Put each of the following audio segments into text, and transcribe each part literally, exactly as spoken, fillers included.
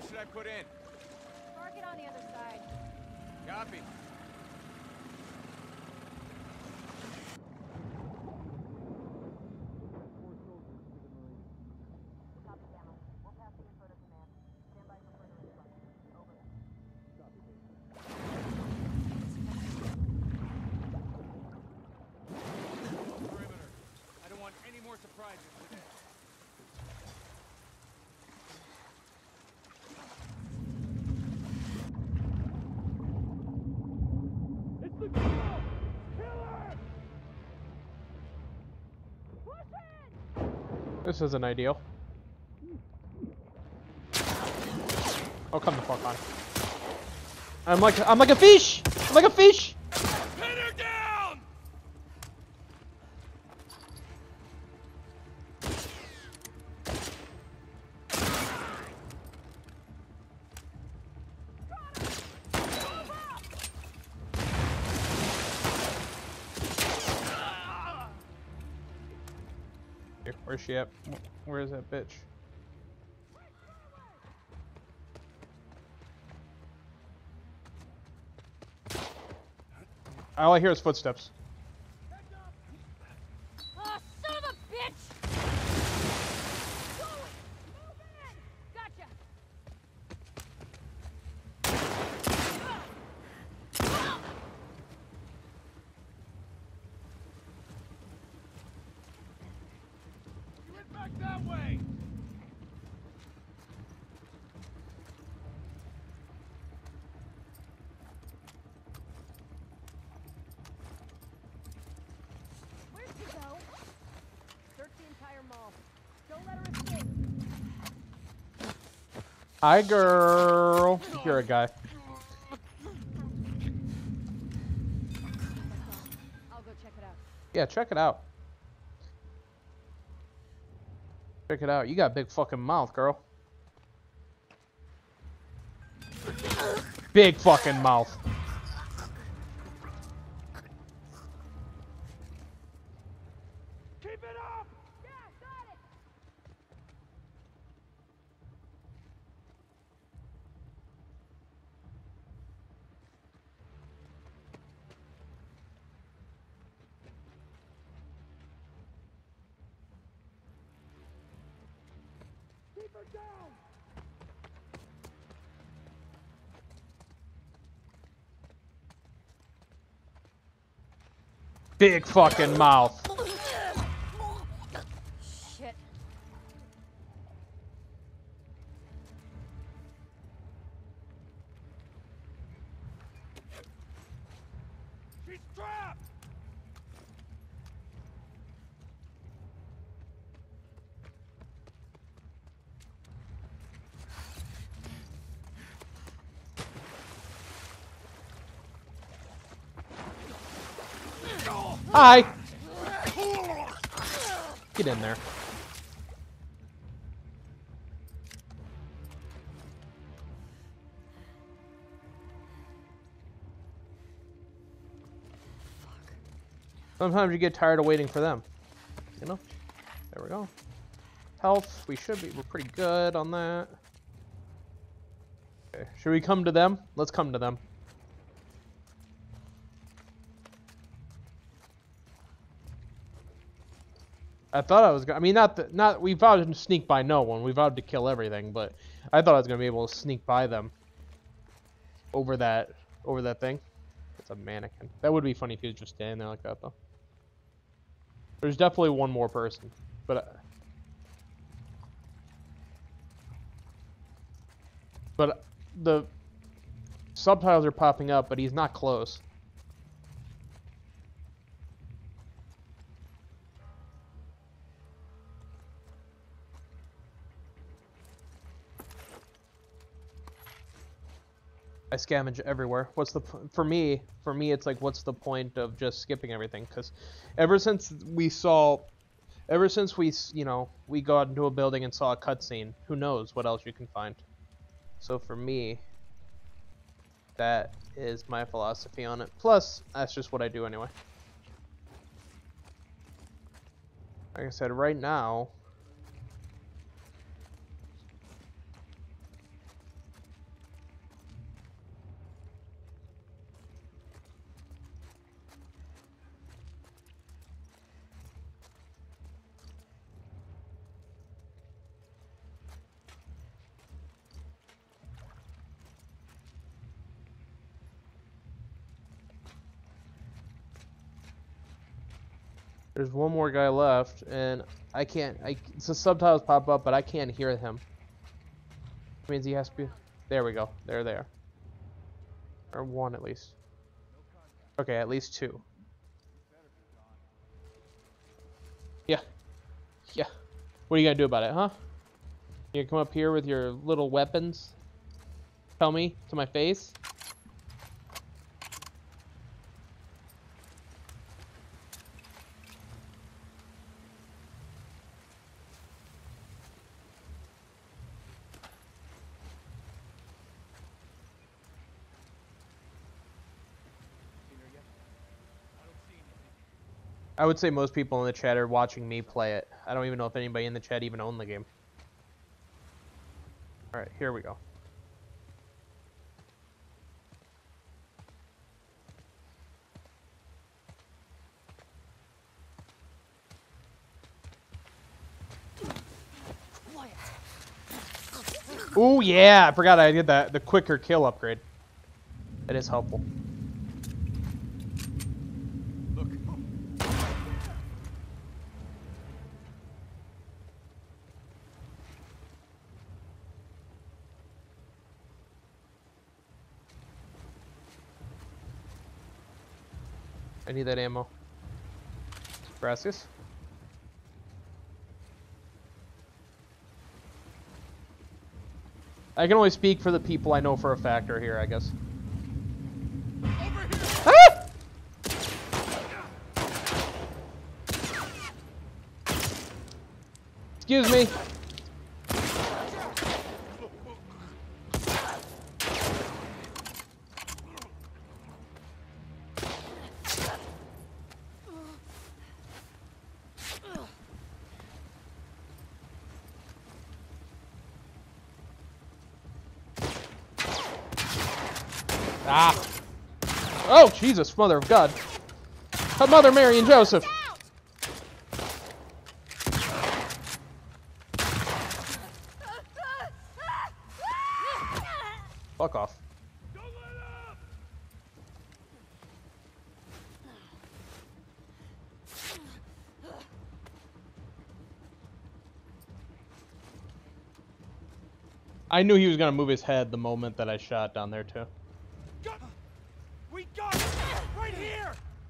should I put in? Park it on the other side. Copy. Copy, Gamma. We'll pass the info to command. Stand by for further instructions. Over. Perimeter. I don't want any more surprises today. It's the kill! Killer! This isn't ideal. Oh, come the fuck on. I'm like I'm like a fish! I'm like a fish! Pin her down! Where's she at? Where is that bitch? All I hear is footsteps. Oh, son of a bitch! Going! Move in! Gotcha! You went back that way! Where'd she go? Search the entire mall. Don't let her escape. Hi, girl. You're a guy. I'll go check it out. Yeah, check it out. Check it out. You got a big fucking mouth, girl. Big fucking mouth. Keep it up! Yeah, got it! Keep her down! Big fucking mouth. Shit. She's trapped! Hi. Get in there. Sometimes you get tired of waiting for them. You know? There we go. Health, we should be, we're pretty good on that. Okay, should we come to them? Let's come to them. I thought I was gonna, I mean, not, the, not, we vowed to sneak by no one. We vowed to kill everything, but I thought I was gonna be able to sneak by them. Over that, over that thing. It's a mannequin. That would be funny if he was just standing there like that, though. There's definitely one more person, but... Uh, but the subtitles are popping up, but he's not close. I scavenge everywhere. What's the p- for me? For me, it's like, what's the point of just skipping everything? Because ever since we saw, ever since we, s- you know, we got into a building and saw a cutscene, who knows what else you can find. So for me, that is my philosophy on it. Plus, that's just what I do anyway. Like I said, right now, There's one more guy left, and I can't. I the subtitles pop up, but I can't hear him. Which means he has to be. There we go. They're there. Or one at least. Okay, at least two. Yeah. Yeah. What are you gonna do about it, huh? You gonna come up here with your little weapons? Tell me to my face? I would say most people in the chat are watching me play it. I don't even know if anybody in the chat even owned the game. Alright, here we go. Ooh, yeah! I forgot I did that. The quicker kill upgrade. That is helpful. Look. I need that ammo. Gracias. I can only speak for the people I know for a fact are here, I guess. Over here. Ah! Excuse me. Ah! Oh, Jesus, Mother of God. Uh, Mother Mary and Joseph. Fuck off. Don't let up. I knew he was gonna move his head the moment that I shot down there, too. Got, we got it right here.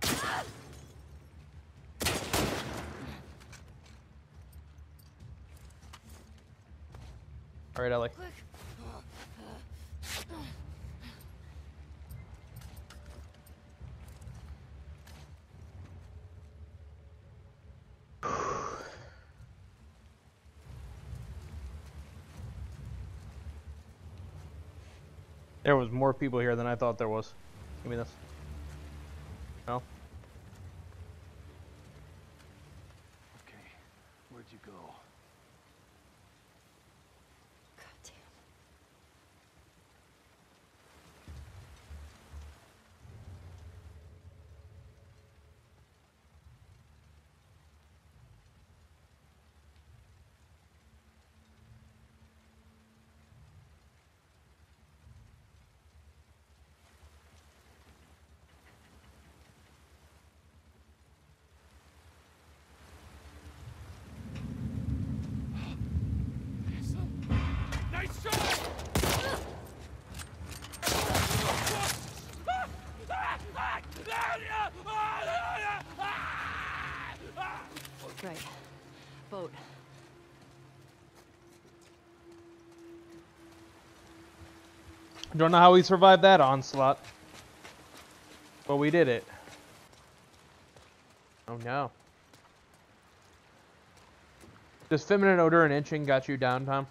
Alright, Ellie. There was more people here than I thought there was. Give me this. No? Okay, where'd you go? Goddamn. Nice shot! Right. Boat. Don't know how we survived that onslaught. But we did it. Oh no. Does feminine odor and itching got you down, Tom?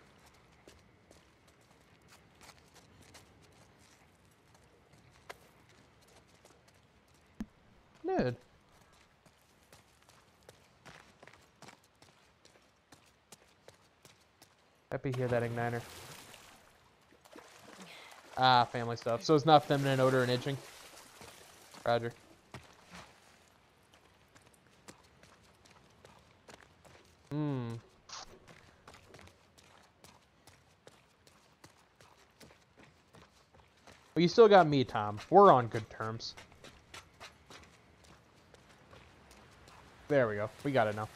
Good. Happy to hear that, Igniter. Ah, family stuff. So it's not feminine odor and itching. Roger. Hmm. Well, you still got me, Tom. We're on good terms. There we go. We got it now.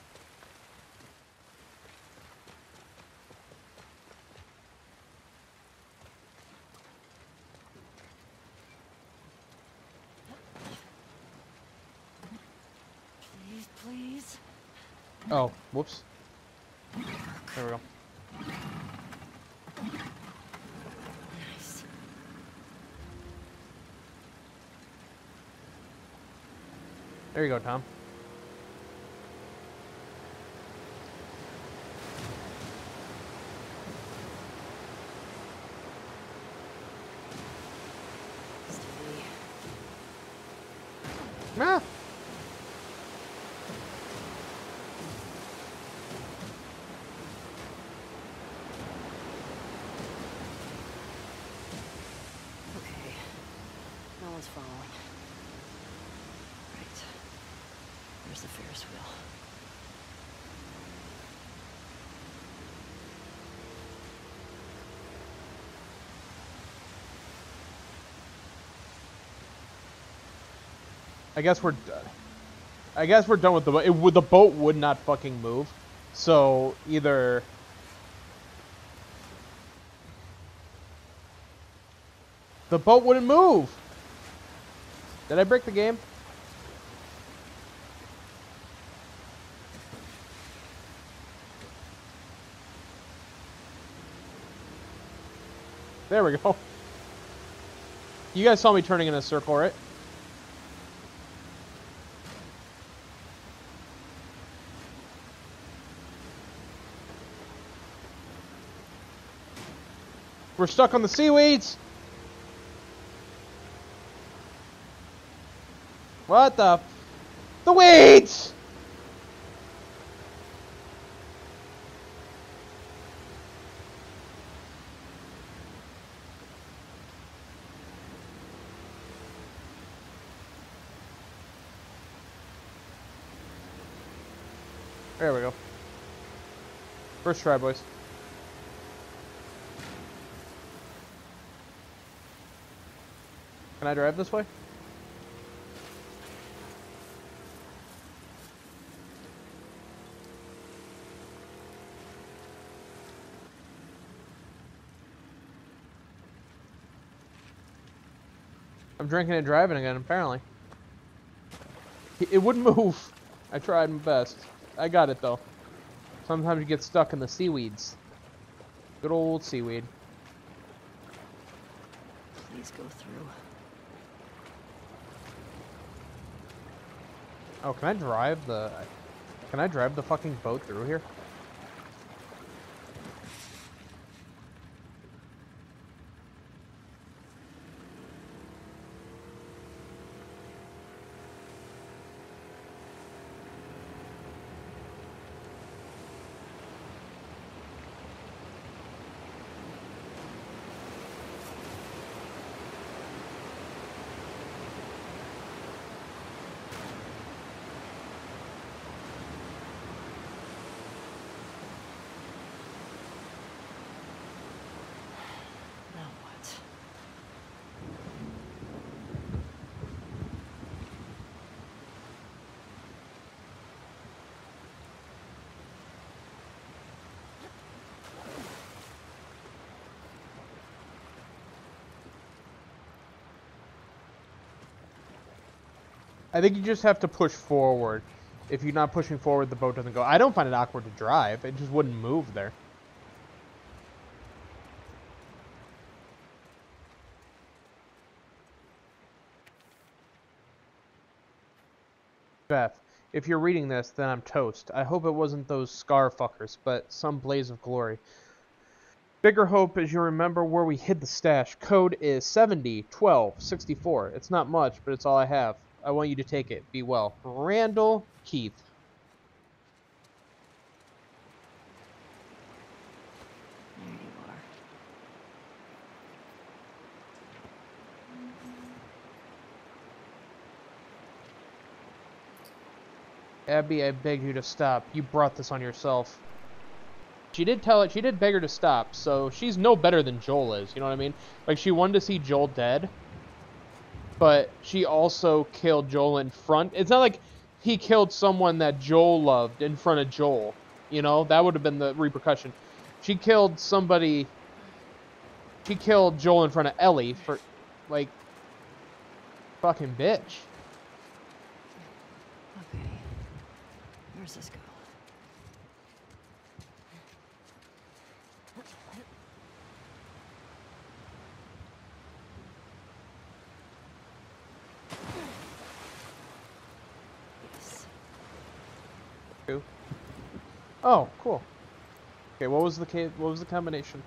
Please, please. Oh, whoops. There we go. Nice. There you go, Tom. Steady. Ah! Okay. No one's following. Right. There's the Ferris wheel. I guess we're... I guess we're done with the boat. It would, the boat would not fucking move. So, either... The boat wouldn't move! Did I break the game? There we go. You guys saw me turning in a circle, right? We're stuck on the seaweeds! What the... F the weeds! There we go. First try, boys. Can I drive this way? I'm drinking and driving again, apparently. It wouldn't move. I tried my best. I got it, though. Sometimes you get stuck in the seaweeds. Good old seaweed. Please go through. Oh, can I drive the... Can I drive the fucking boat through here? Now what? I think you just have to push forward. If you're not pushing forward, the boat doesn't go. I don't find it awkward to drive. It just wouldn't move there. Beth, if you're reading this, then I'm toast. I hope it wasn't those scar fuckers, but some blaze of glory. Bigger hope is you remember where we hid the stash. Code is seventy twelve sixty-four. It's not much, but it's all I have. I want you to take it. Be well. Randall Keith. There you are. Abby, I beg you to stop. You brought this on yourself. She did tell it. She did beg her to stop, so she's no better than Joel is. You know what I mean? Like, she wanted to see Joel dead, but she also killed Joel in front. It's not like he killed someone that Joel loved in front of Joel. You know, that would have been the repercussion. She killed somebody. She killed Joel in front of Ellie for, like, fucking bitch. Okay. Where's this go? Yes. Two. Oh, cool. Okay, what was the ca- what was the combination?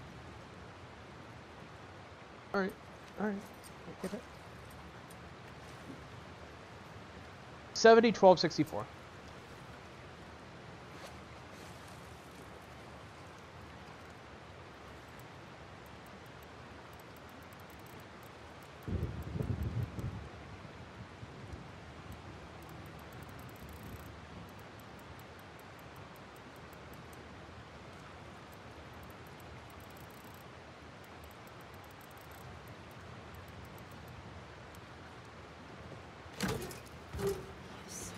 All right, all right, I get it. seventy, twelve, sixty-four. Yes.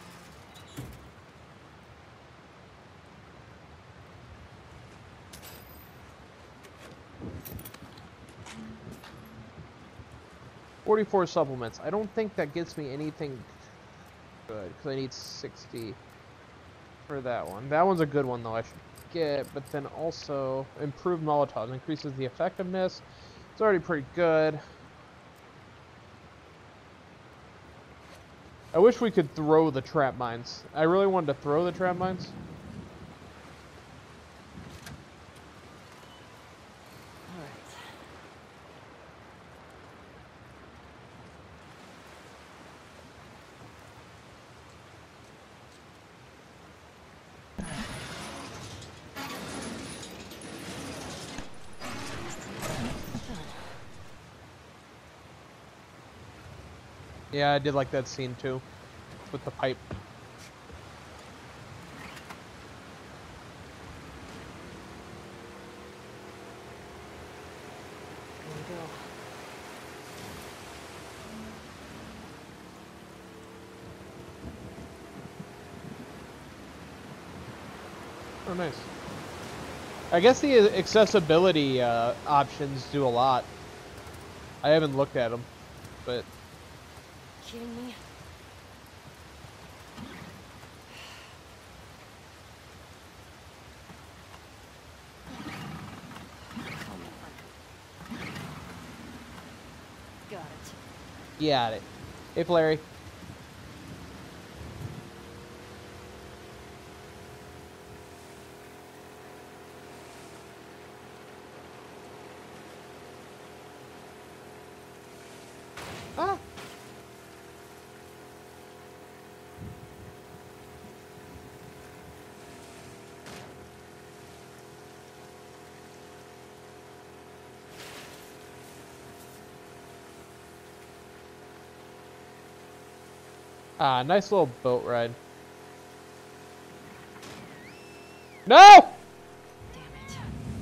forty-four supplements. I don't think that gets me anything good, because I need sixty for that one. That one's a good one, though, I should get, but then also improved Molotovs. Increases the effectiveness. It's already pretty good. I wish we could throw the trap mines. I really wanted to throw the trap mines. All right. Yeah, I did like that scene too, with the pipe. Here we go. Oh, nice. I guess the accessibility uh, options do a lot. I haven't looked at them, but Kidding me? Come on. Got it. yeah, it. Hey, Larry. Ah. Ah, nice little boat ride. No! Damn it.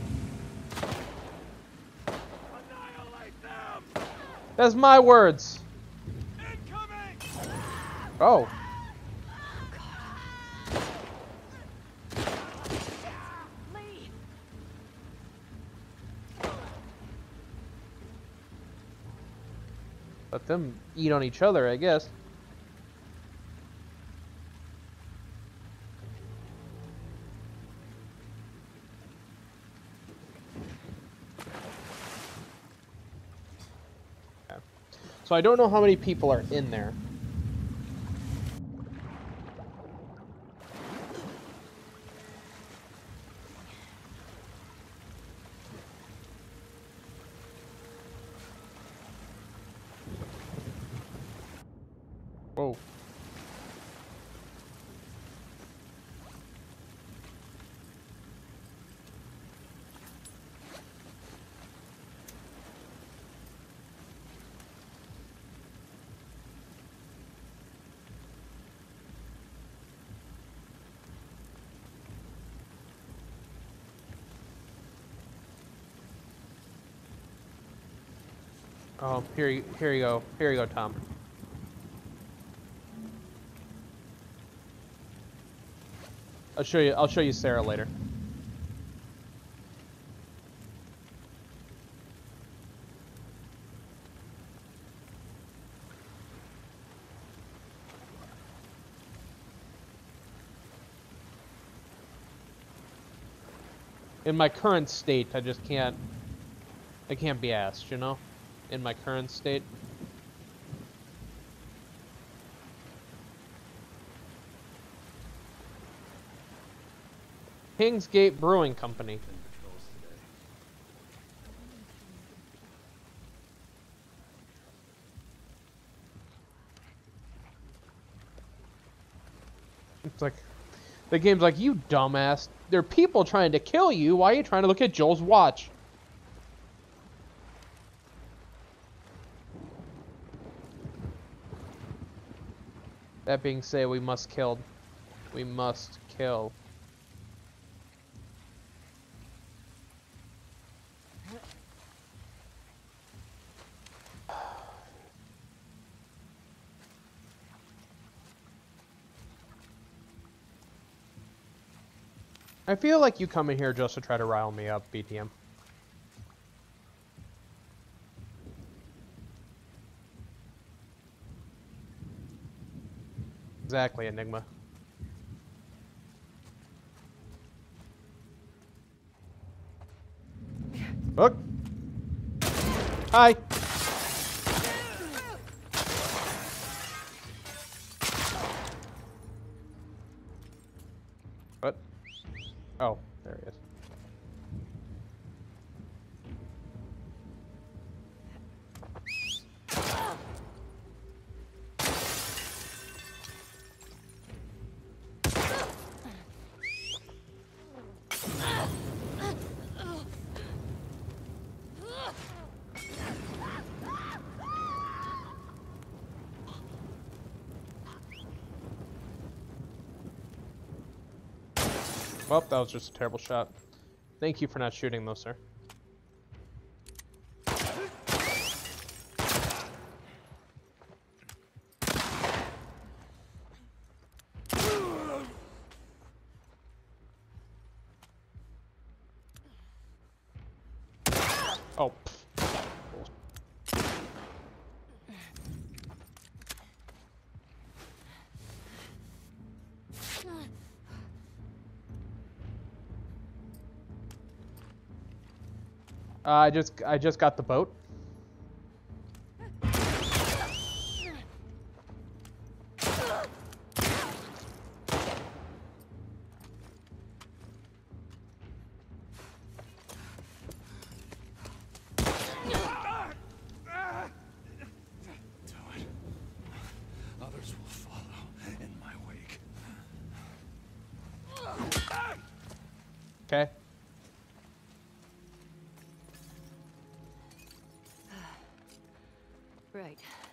Annihilate them! That's my words. Incoming! Oh. Lee! Let them eat on each other, I guess. Okay. So I don't know how many people are in there. Whoa. Oh, here you, here you go. Here you go, Tom. I'll show you. I'll show you Sarah later. In my current state, I just can't. I can't be asked, you know? In my current state. Kingsgate Brewing Company. It's like, the game's like, you dumbass. There are people trying to kill you. Why are you trying to look at Joel's watch? That being said, we must kill. We must kill. I feel like you come in here just to try to rile me up, B T M. Exactly, Enigma. Look. Hi. What? Oh, there he is. Well, that was just a terrible shot. Thank you for not shooting, though, sir. Oh. Uh, I just I just got the boat. Others will follow in my wake. Okay. Right.